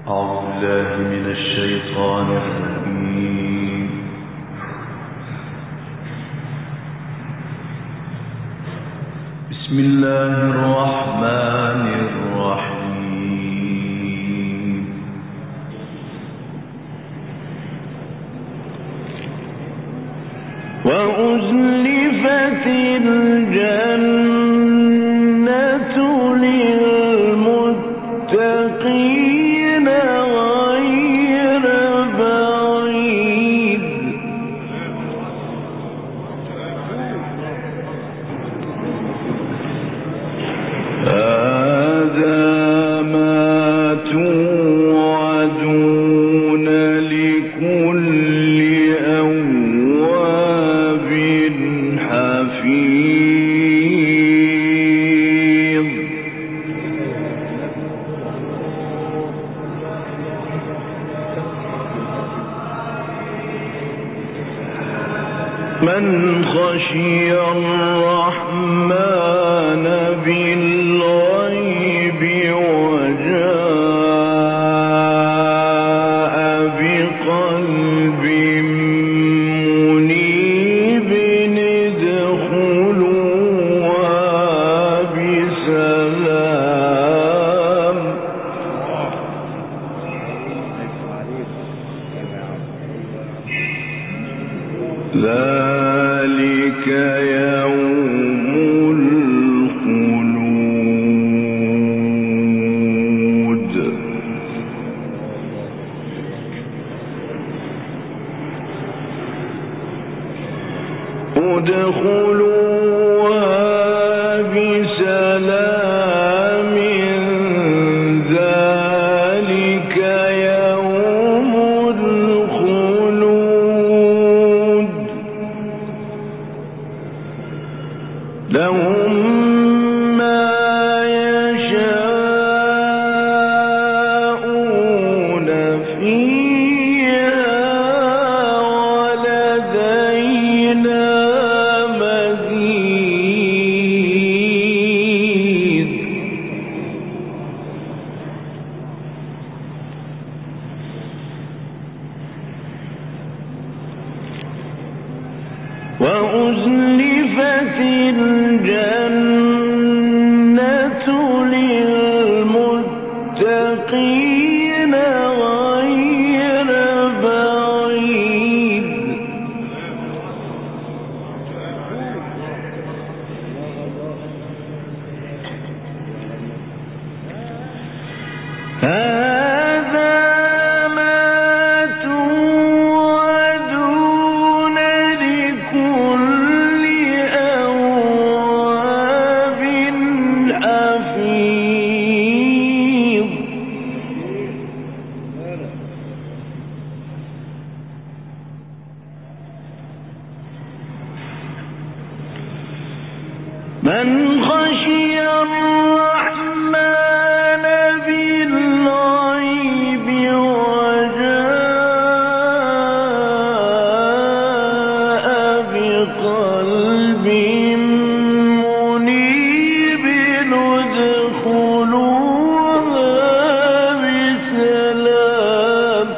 بسم الله الرحمن الرحيم وأزلفت الجنة للمتقين غير بعيد هذا ما توعدون لكل أواب حفيظ من خشي الرحمن بالغيب وجاء بقلب منيب ادخلوها بسلام ذلك يوم الخلود ادخلوها بسلام ذلك يوم الخلود لهم ما يشاءون فيها ولدينا مزيد وأزلفت الجنة للمتقين غير بعيد هذا ما توعدون لكل أواب حفيظ من خشي الرحمن بالغيب وجاء بقلب منيب ادخلوها بسلام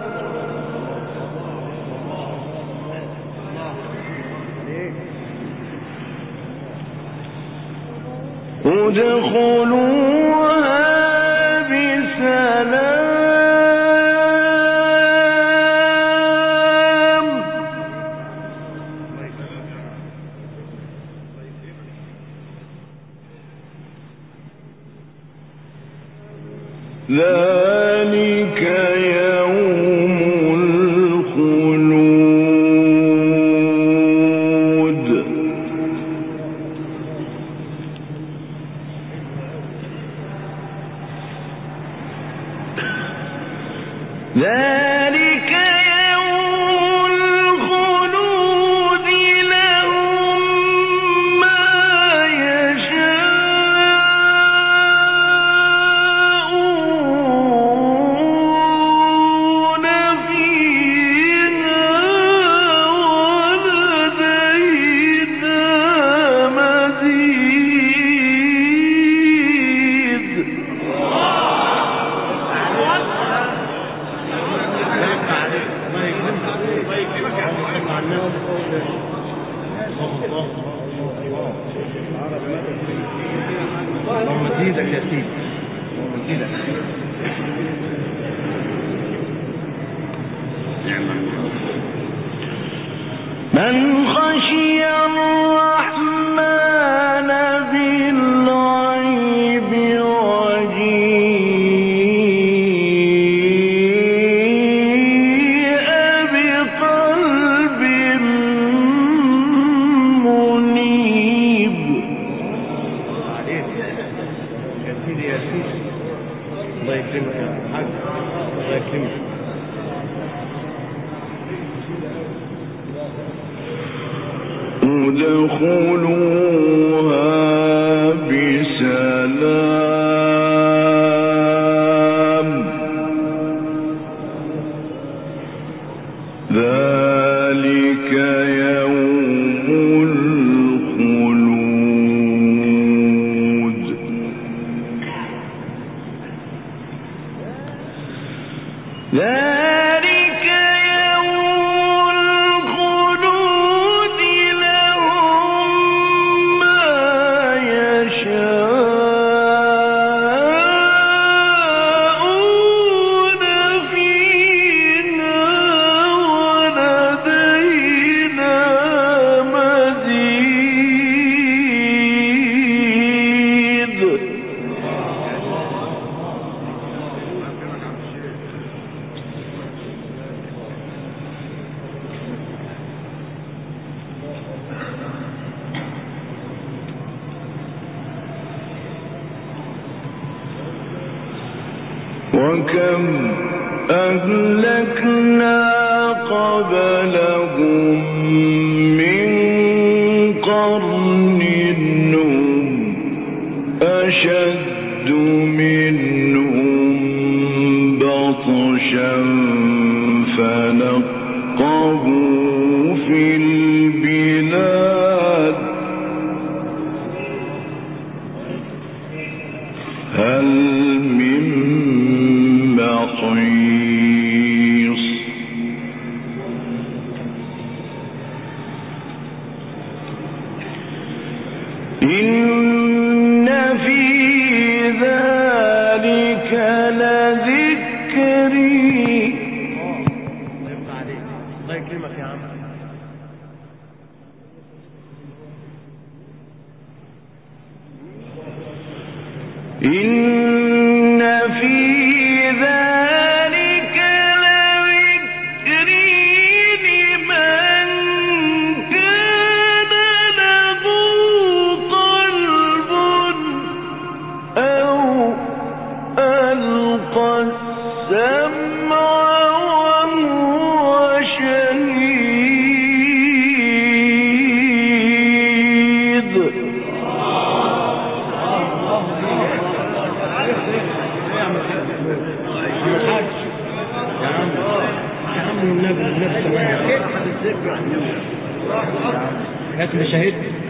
ادخلوها بسلام ذلك يوم الخلود ذلك يوم الخلود لهم ما يشاءون فيها ولدينا مزيد من خشي الرحمن بالغيب وجيء بقلب منيب. الله يكرمك يا حاج، الله يكرمك. ادخلوها بسلام ذلك يوم الخلود. ذلك يوم الخلود لهم ما يشاءون فيها ولدينا مزيد. وكم أهلكنا قبلهم من قرن هم أشد منهم بطشا فنقبوا في البلاد هل من محيص. إن في ذلك لذكري. الله يكرمك يا عم. إن في ذلك لذكري لمن كان له قلب أو ألقى السمع وهو شهيد. لكن شهيد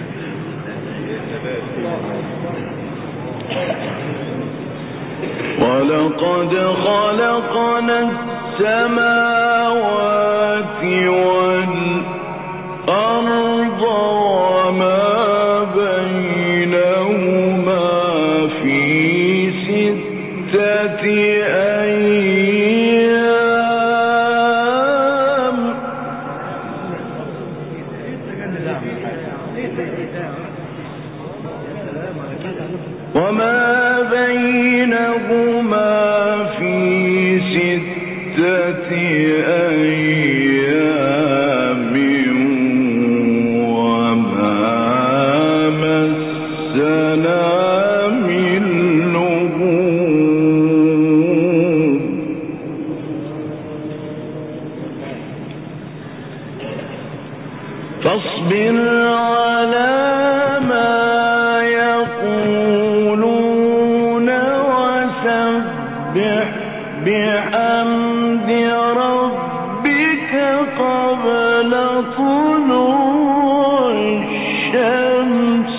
ولقد خلقنا السماوات والأرض وما بينهما في 6 أيام وما بينهما في 6 أيام وما مسنا من لغوب. فاصبر على ما يقولون وسبح بحمد ربك قبل طلوع الشمس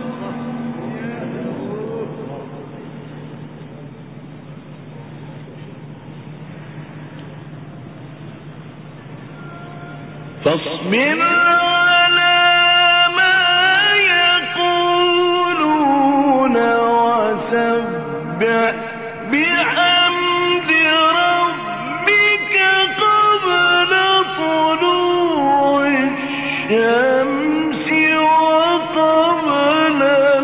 فاصبر على ما يقولون وسبح بحمد ربك قبل طلوع الشمس وقبل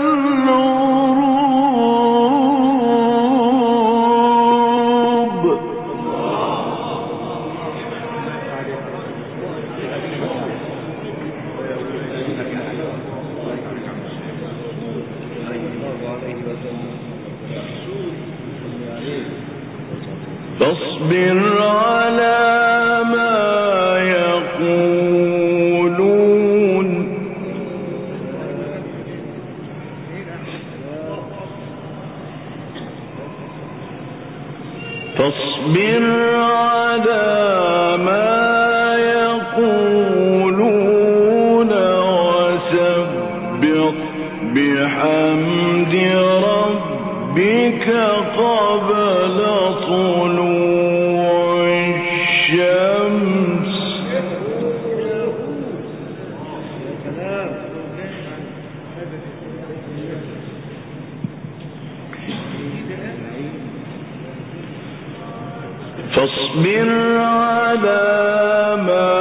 الغروب. فاصبر على ما يقولون فاصبر على ما يقولون وسبح بحمد ربك قبل طلوع الشمس فاصبر على ما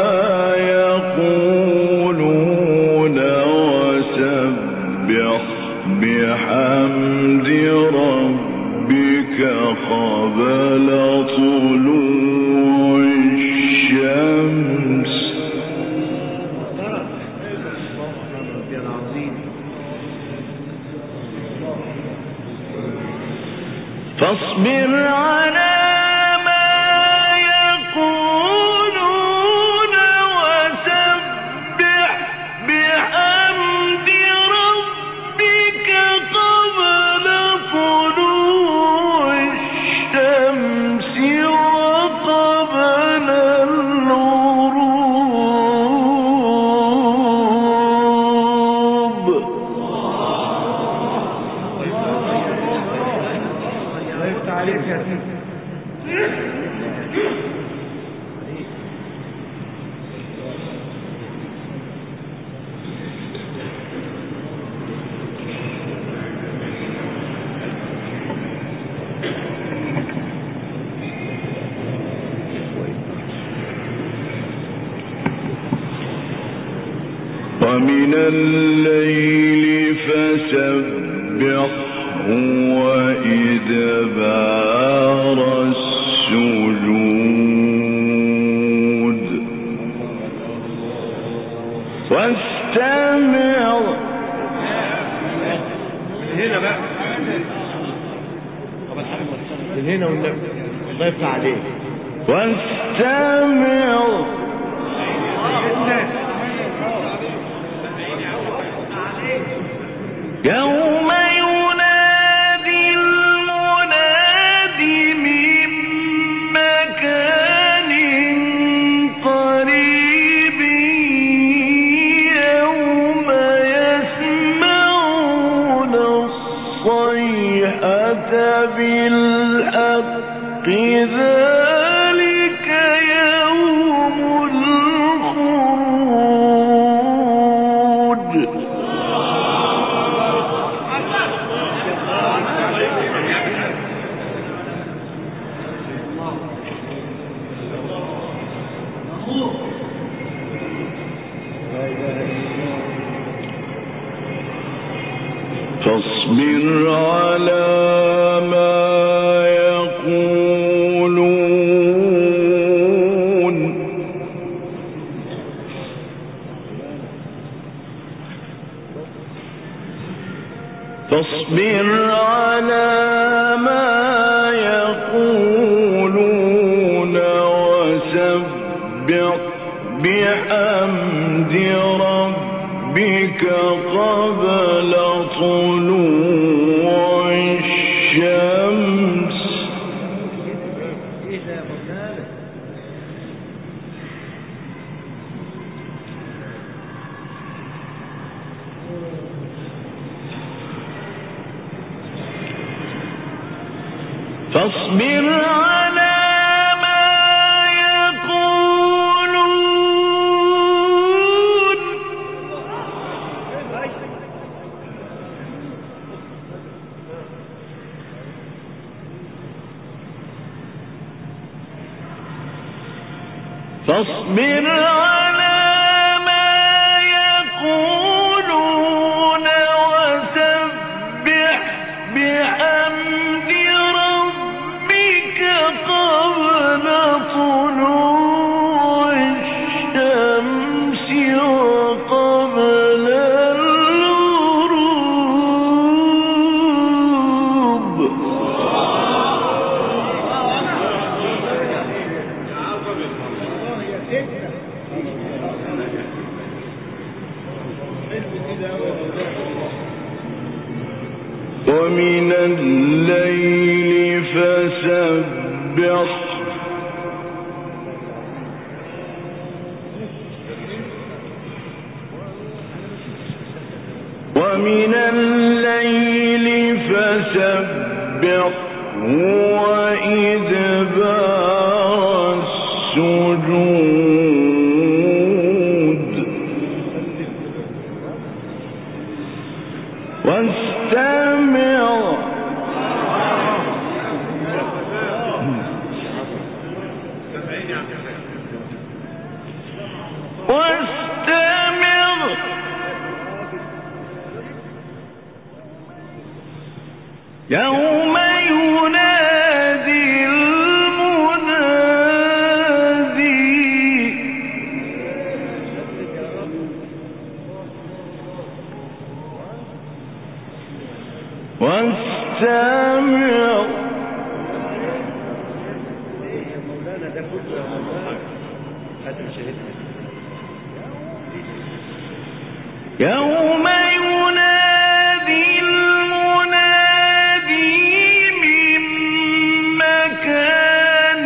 يقولون وسبح بحمد ربك قبل طلوع الشمس فاصبر على ومن الليل فسبحه وإدبار السجود واستمع هنا بقى من هنا والنبي الله يفتح عليك واستمع يوم ينادي المناد من مكان قريب يوم يسمعون الصيحة بالحق ذلك يوم الخروج فاصبر على ما يقولون فاصبر على ما يقولون وسبح بحمد ربك قبل طلوع الشمس فاصبر على ما يقولون فاصبر على ما يقولون وسبح بحمد ربك قبل طلوع الشمس وقبل الغروب. ومن الليل فسبح ومن الليل فسبح وإدبار السجود واستمع يوم ينادي المنادي واستمع يوم ينادي المنادي من مكان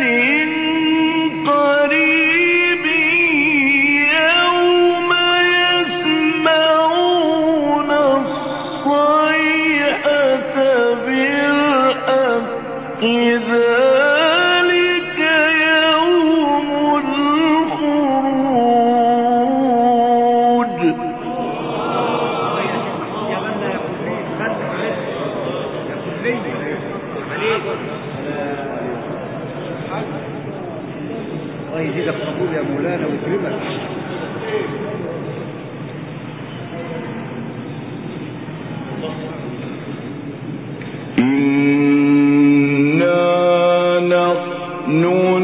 قريب يوم يسمعون الصيحة بالحق ذلك يوم الخروج. الله يزيدك قبول يا مولانا ويكرمك. إنا نحن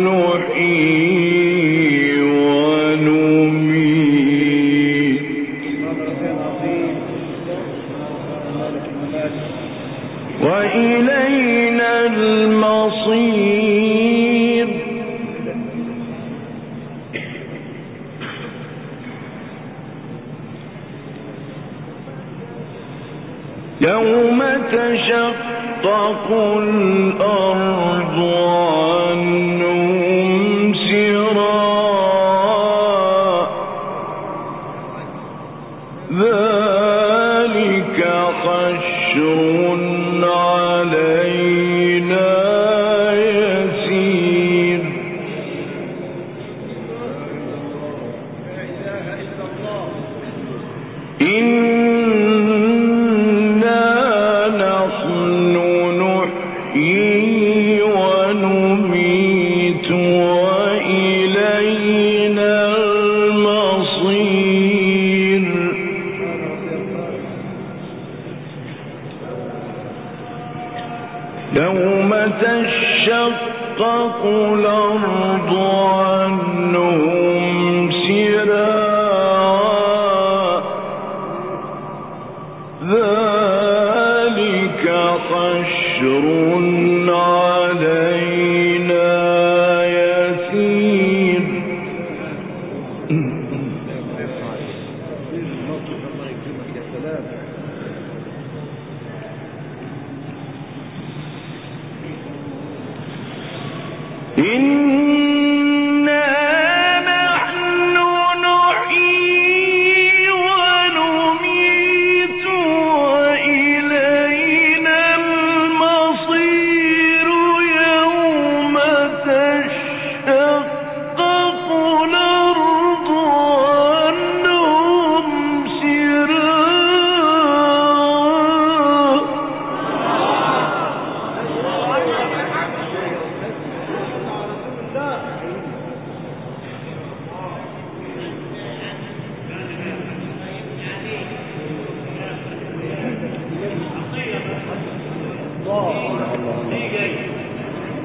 نحيي ونميت وإلينا المصير. يوم تشقق الأرض عنهم سراء ذلك حشر علينا يسير. إنا نحن نحيي ونميت وإلينا المصير. يوم تشقق الأرض عنهم سراء ذلك حشر علينا يسير. إنا نحن نحيي ونميت وإلينا المصير. يوم تشقق الأرض عنهم سراء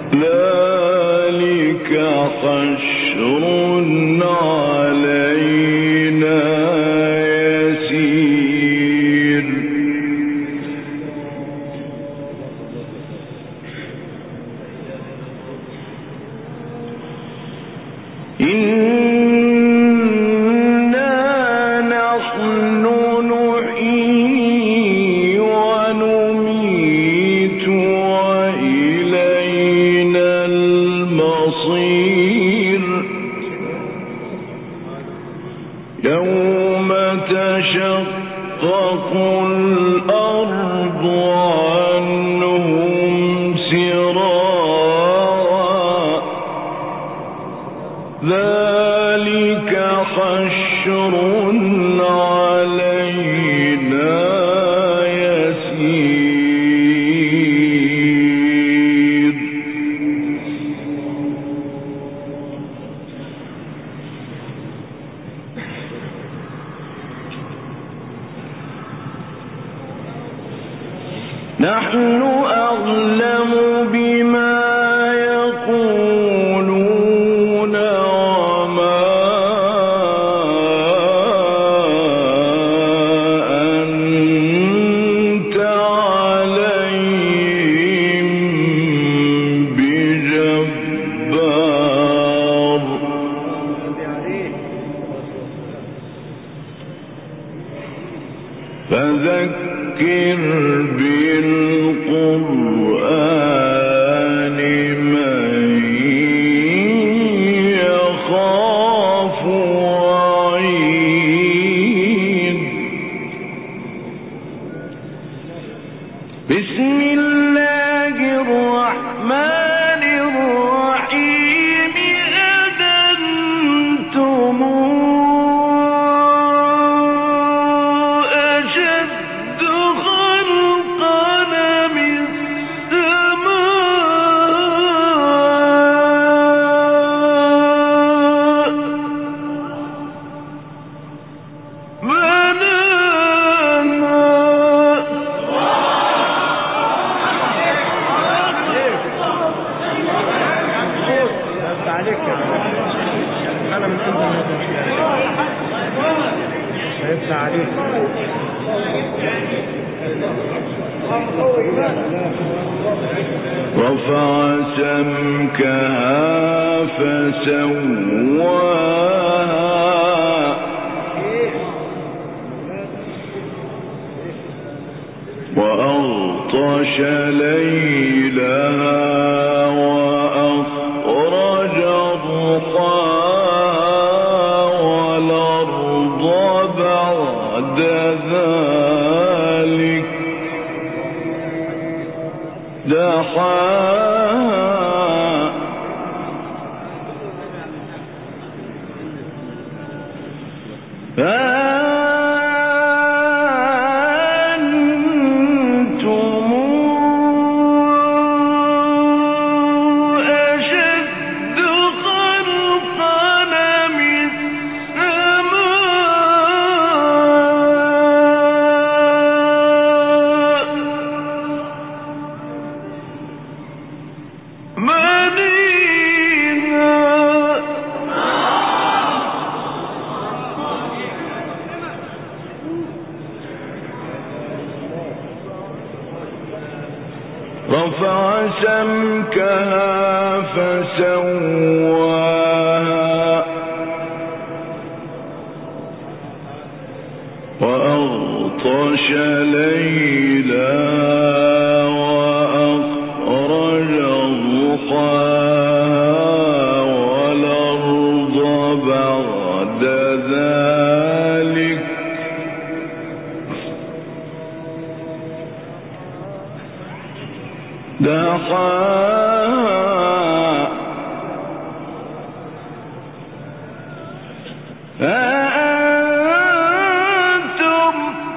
ذلك حشر علينا يسير إنا نحن نحيي ونميت وإلينا المصير يوم تشقق الأرض عنهم سراعا ذلك حشر علينا يسير نحن أعلم بما يقولون وما أنت عليهم بجبار فذكر بالقرآن من يخاف وعيد بسم الله الرحمن الرحيم أذنتم أشد خلقا من السماء أنا من عند هيفتح عليك رفع سمكها فسواها وأغطش ليلها وأخرج ضحاها والأرض بعد ذلك دحاها أنتم أشد خلقا من السماء رفع سمكها فسواها وأغطش ليلها وأخرج ضحاها والأرض بعد ذلك دحاها أأنتم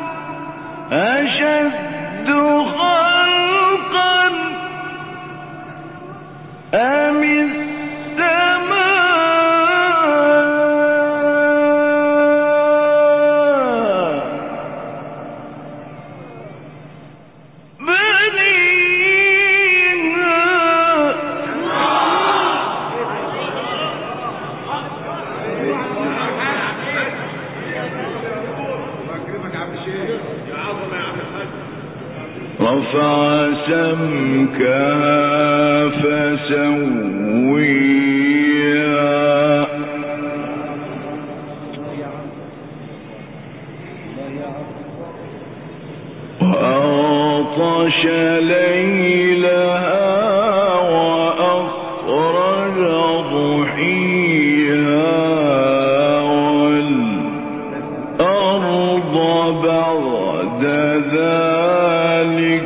أشد خلقا أم السماء بنيها ورفع سمكها فسويها وأغطش ليلها وأخرج ضحيها والأرض بعد ذلك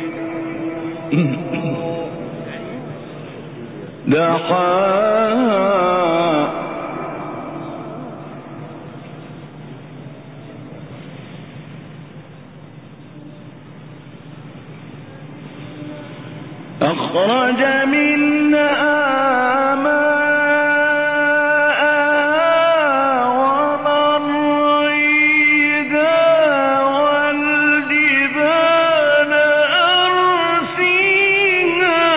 دحاها أخرج منها ماءها ومرعيها والجبال أرسيها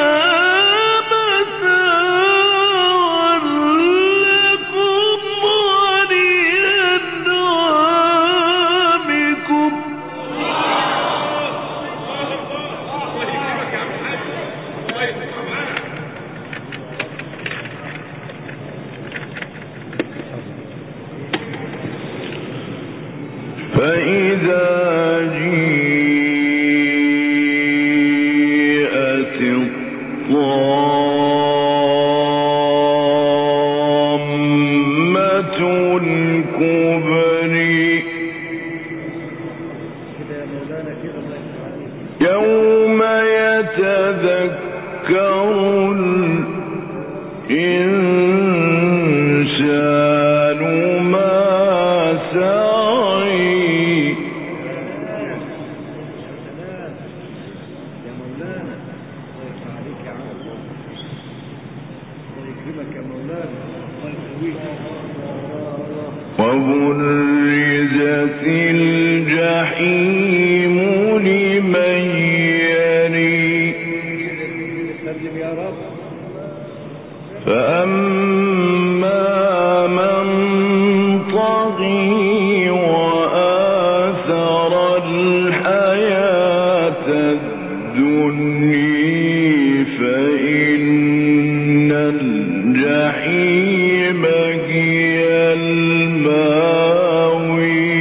متاعا لكم ولأنعامكم فإذا جيءت الطامة الكبرى يوم يتذكر الإنسان ما سعى وبرزت الجحيم لمن يري فأما من طغى وآثر الحياة الدنيا فإن الجحيم هي المأوى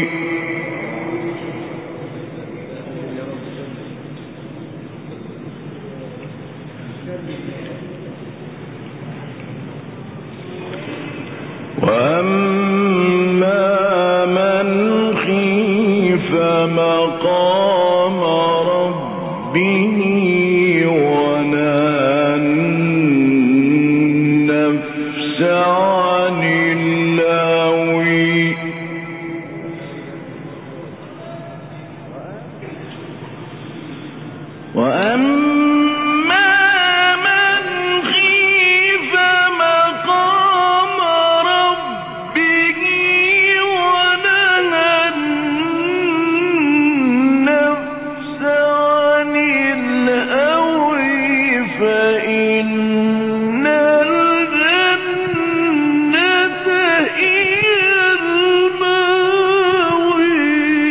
وأما من خيف مقام ربه ونهى النفس عن الهوى وأما من خيف مقام ربه ونهى النفس عن الهوى فإن الجنة هي المأوى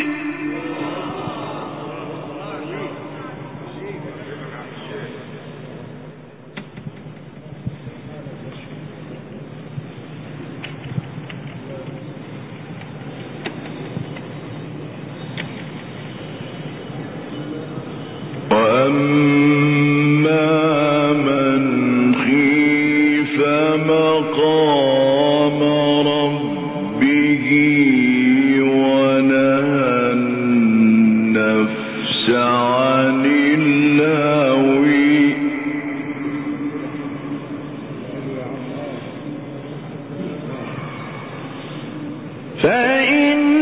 وأما من خيف مقام ربه ونهى النفس عن الهوى فإن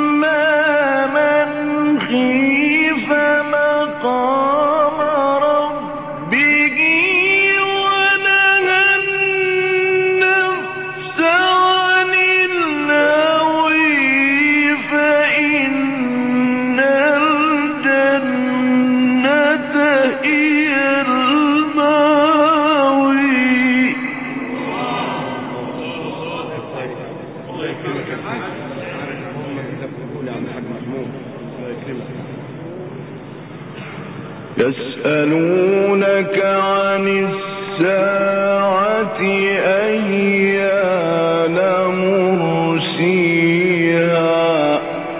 وأما من خيف مقام ربه يكرمك. يسألونك عن الساعة أيان مرسيها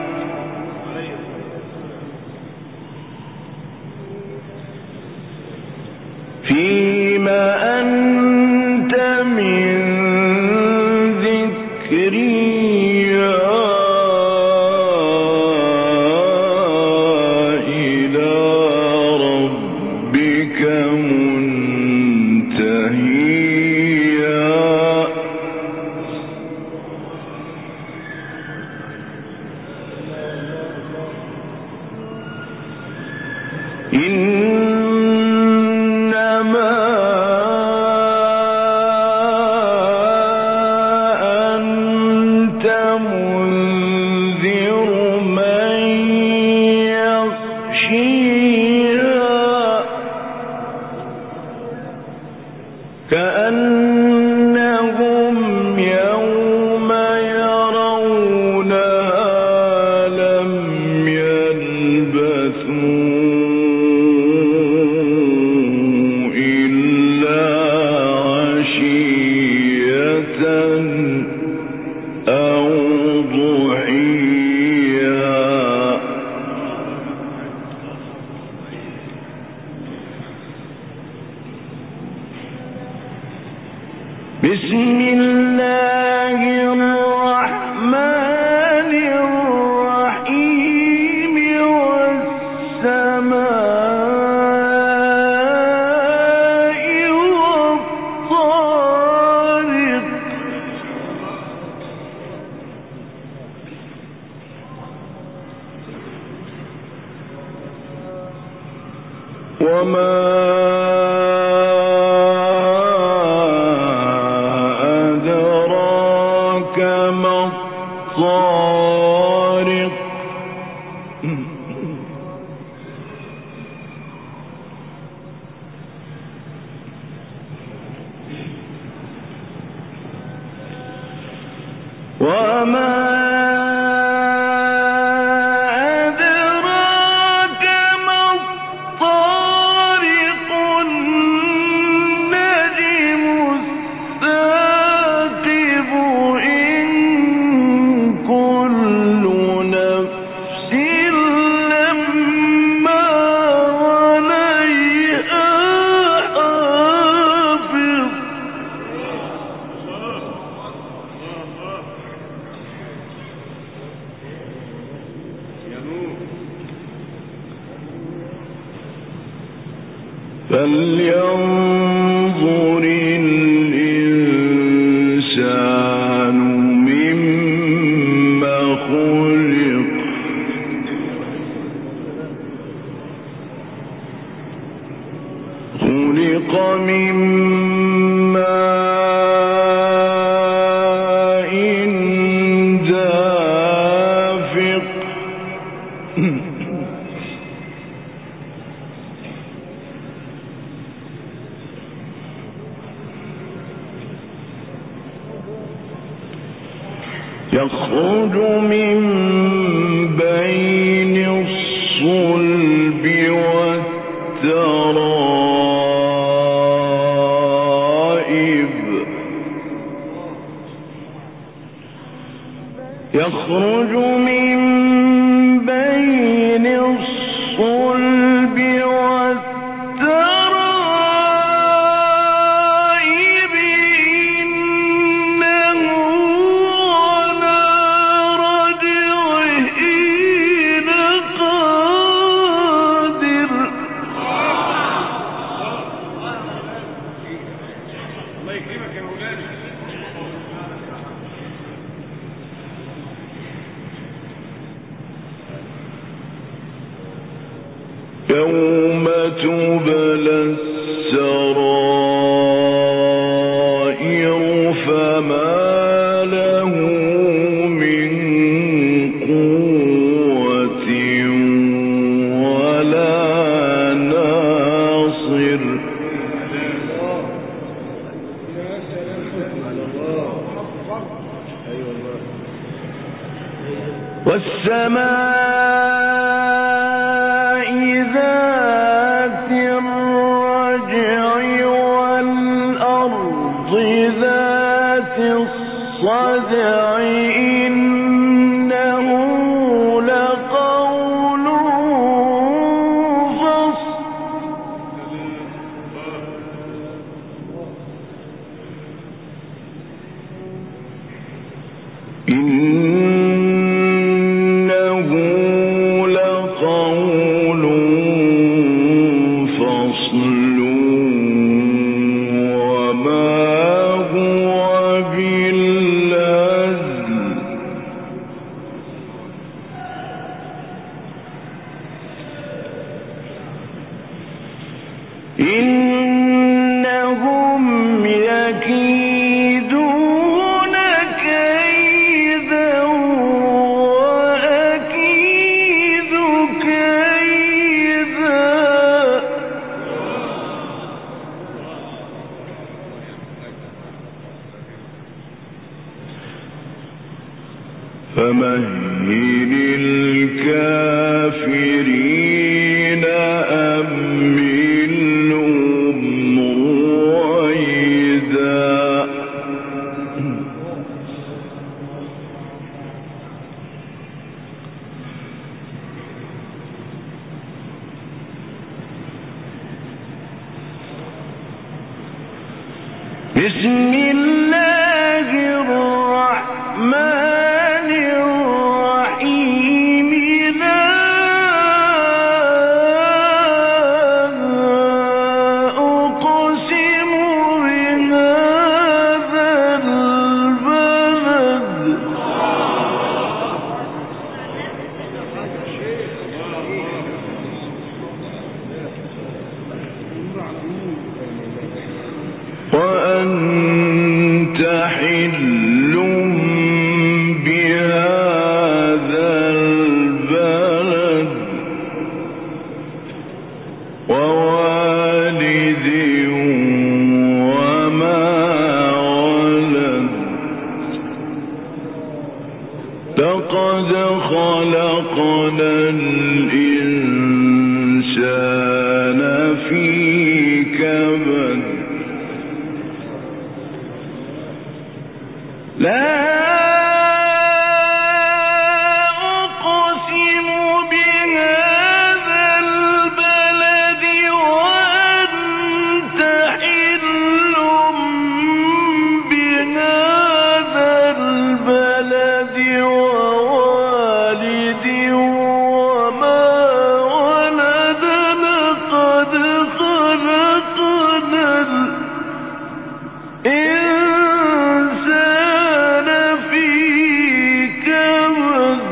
فيما أنت من ذكرها إلى ربك منتهيها إنما أنت منذر من يخشيها كأنهم يوم يرونها لم يلبثوا إلا عشية أو ضحيها بسم الله الرحمن الرحيم والسماء والطارق وما أدراك ما الطارق وما أدراك ما الطارق النجم الثاقب إن كل نفس لما عليها حافظ فلينظر الإنسان مما خلق خلق من ماء دافق يخرج من بين الصلب والترائب يخرج من بين الصلب والترائب إنه على رجعه لقادر الله يكرمك يا مولانا. يوم تبلى السرائر فما له من قوة ولا ناصر والسماء والسماء ذات الرجع والأرض ذات الصدع إنه لقول فصل إنه لقول فصل وما هو بالهزل إنهم يكيدون كيدا وأكيد كيدا فمهل الكافرين أمهلهم رويدا بسم الله الرحمن الرحيم لا أقسم بهذا البلد وأنت حل بهذا البلد ووالد وما ولد لقد خلقنا الإنسان في كبد لا أقسم بهذا البلد وأنت حل بهذا البلد ووالد وما ولد لقد خلقنا الإنسان في كبد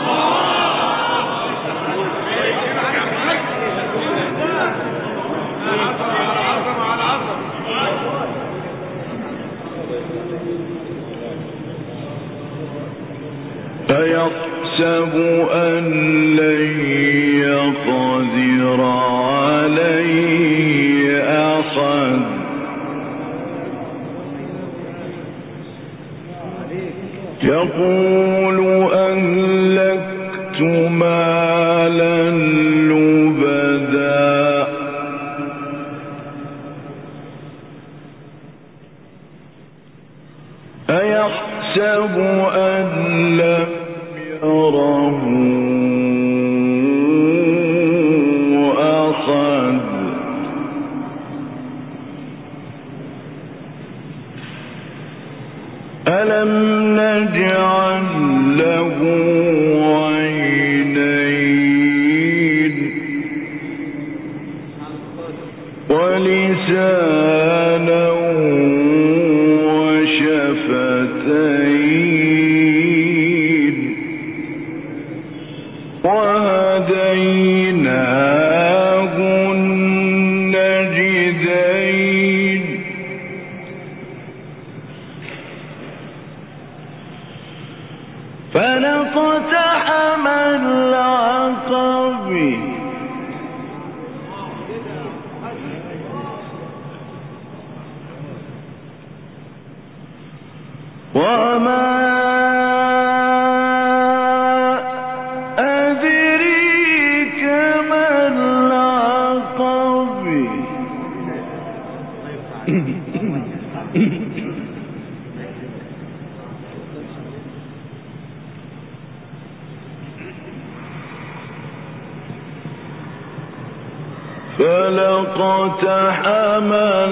أيحسب أن لن يقدر عليه أحد يقول أهلكت مالا لبدا أيحسب أن لم يره أحد ألم نجعل له عينين ولسانا وشفتين وهديناه النجدين فلقتحم العقب وما فلقتحم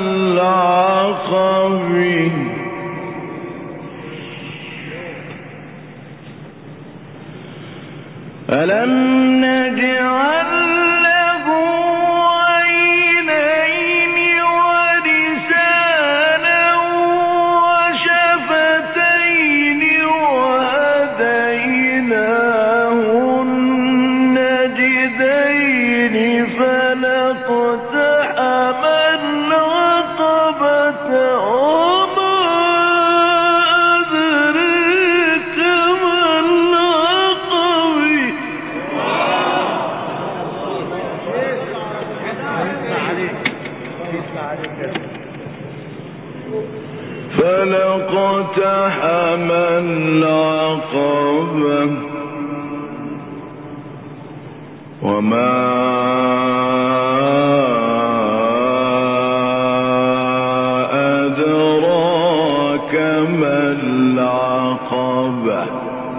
العقبة ألم نجعل له عينين ولسانا وشفتين وهديناه النجدين فلقتحم العقبة وما أدريك ما العقبة فلقتحم العقبة وما أدراك ما العقبة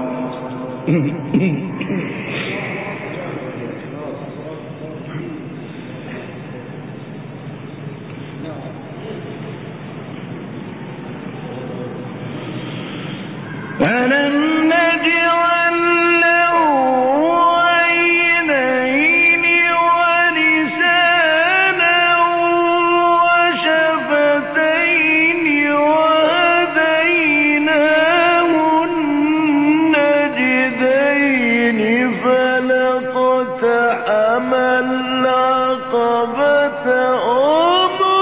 ألم نجعل له عينين ولسانا وشفتين وهديناه النجدين فلقتحم العقبة وما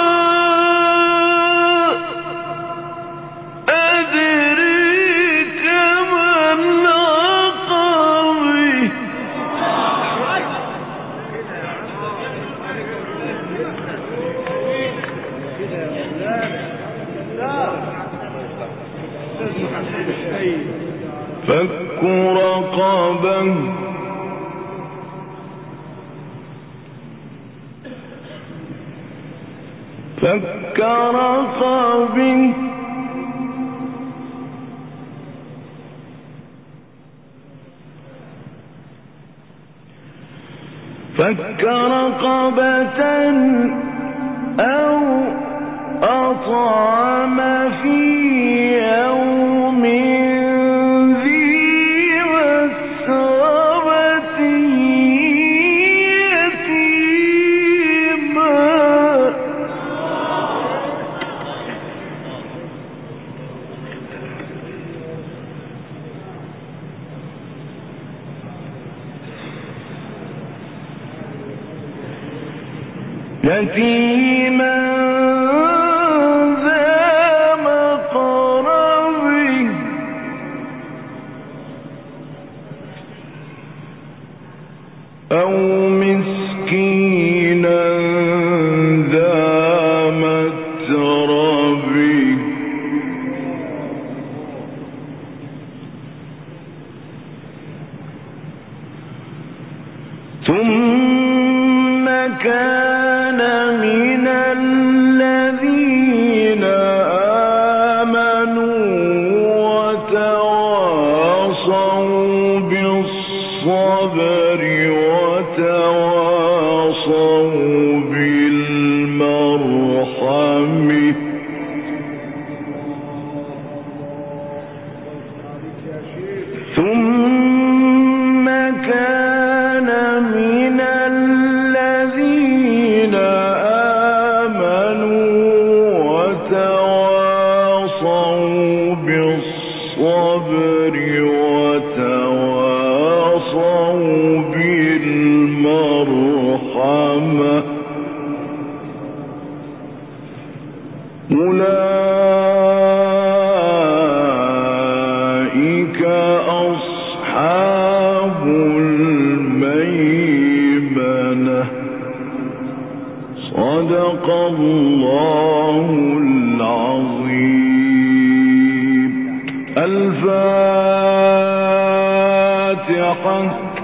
أدريك ما العقبة فك رقبة فك رقبة فك رقبة أو أطعم في يوم ذي مسغبة يتيما يتيما ذا مقربة أو مسكينا ذا متربة ثم كان من الذين آمنوا وتواصوا بالصبر وتواصوا بالمرحمة ثم كان من الذين آمنوا وتواصوا بالصبر وتواصوا بالمرحمة أولئك أصحاب الميمنة صدق الله العظيم. الفاتحة.